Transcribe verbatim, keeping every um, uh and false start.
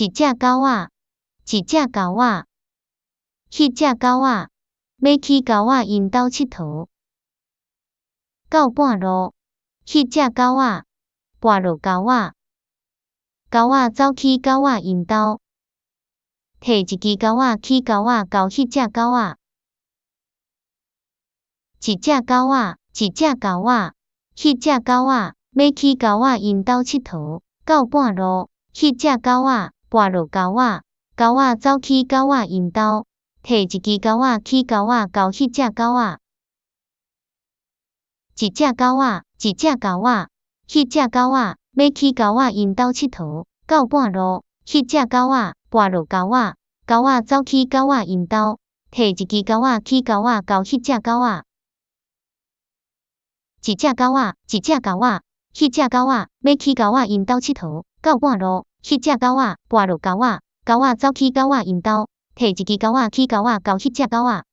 一只狗仔，一只狗仔，迄只狗仔要去狗仔因兜佚佗。到半路，迄只狗仔跋落狗仔，狗仔走去狗仔因兜，摕一支狗仔去狗仔交迄只狗仔。一只狗仔，一只狗仔，迄只狗仔要去狗仔因兜佚佗。到半路，迄只狗仔跋落狗仔，狗仔走去狗仔因兜，摕一支狗仔去狗仔交迄只狗仔。一只狗仔，一只狗仔，迄只狗仔要去狗仔因兜佚佗。到半路，迄只狗仔跋落狗仔，狗仔走去狗仔因兜，摕一支狗仔去狗仔交迄只狗仔。一只狗仔，一只狗仔，迄只狗仔要去狗仔因兜佚佗。到半路，迄只狗仔跋落狗仔，狗仔走去狗仔因兜，摕一支狗仔去狗仔交迄只狗仔。